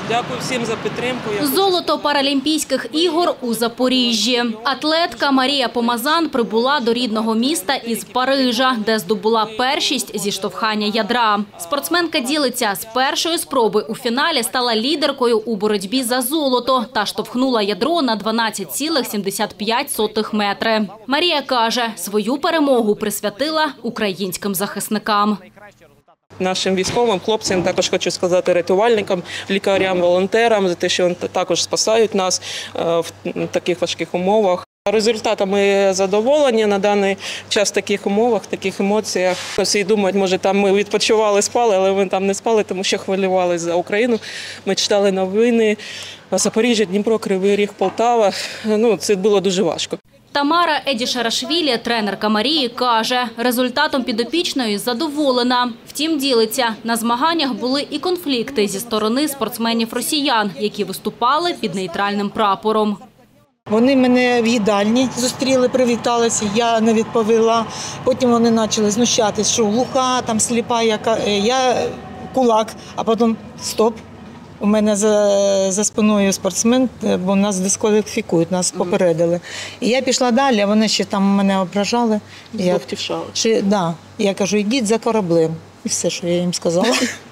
Дякую всім за підтримку. Золото Паралімпійських ігор у Запоріжжі. Атлетка Марія Помазан прибула до рідного міста із Парижа, де здобула першість зі штовхання ядра. Спортсменка ділиться, з першої спроби у фіналі стала лідеркою у боротьбі за золото та штовхнула ядро на 12,75 метри. Марія каже, свою перемогу присвятила українським захисникам. Нашим військовим хлопцям, також хочу сказати рятувальникам, лікарям, волонтерам за те, що вони також спасають нас в таких важких умовах. Результатами задоволені на даний час в таких умовах, в таких емоціях. Всі думають, може там ми відпочивали, спали, але ми там не спали, тому що хвилювалися за Україну. Ми читали новини, Запоріжжя, Дніпро, Кривий Ріг, Полтава. Це було дуже важко. Тамара Едішарашвілі, тренерка Марії, каже, результатом підопічної задоволена. Втім, ділиться, на змаганнях були і конфлікти зі сторони спортсменів-росіян, які виступали під нейтральним прапором. Вони мене в їдальні зустріли, привіталися, я не відповіла. Потім вони почали знущатись, що глуха, там сліпа, я кулак, а потім стоп. У мене за спиною спортсмен, бо нас дискваліфікують, нас попередили. І я пішла далі, а вони ще там мене ображали. Повтішали. Я кажу, йдіть за кораблем. І все, що я їм сказала.